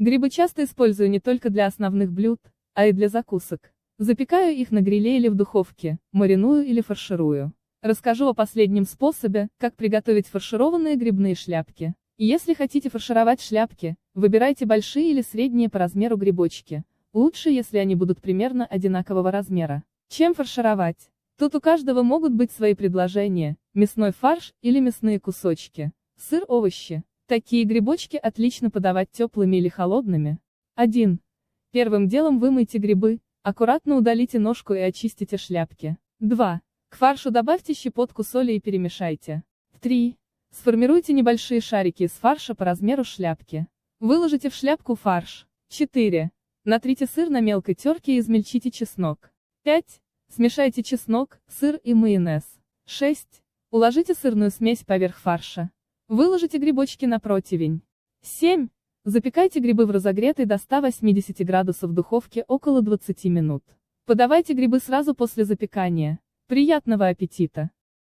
Грибы часто использую не только для основных блюд, а и для закусок. Запекаю их на гриле или в духовке, мариную или фарширую. Расскажу о последнем способе, как приготовить фаршированные грибные шляпки. Если хотите фаршировать шляпки, выбирайте большие или средние по размеру грибочки. Лучше, если они будут примерно одинакового размера. Чем фаршировать? Тут у каждого могут быть свои предложения: мясной фарш или мясные кусочки, сыр, овощи. Такие грибочки отлично подавать теплыми или холодными. 1. Первым делом вымойте грибы, аккуратно удалите ножку и очистите шляпки. 2. К фаршу добавьте щепотку соли и перемешайте. 3. Сформируйте небольшие шарики из фарша по размеру шляпки. Выложите в шляпку фарш. 4. Натрите сыр на мелкой терке и измельчите чеснок. 5. Смешайте чеснок, сыр и майонез. 6. Уложите сырную смесь поверх фарша. Выложите грибочки на противень. 7. Запекайте грибы в разогретой до 180 градусов духовке около 20 минут. Подавайте грибы сразу после запекания. Приятного аппетита!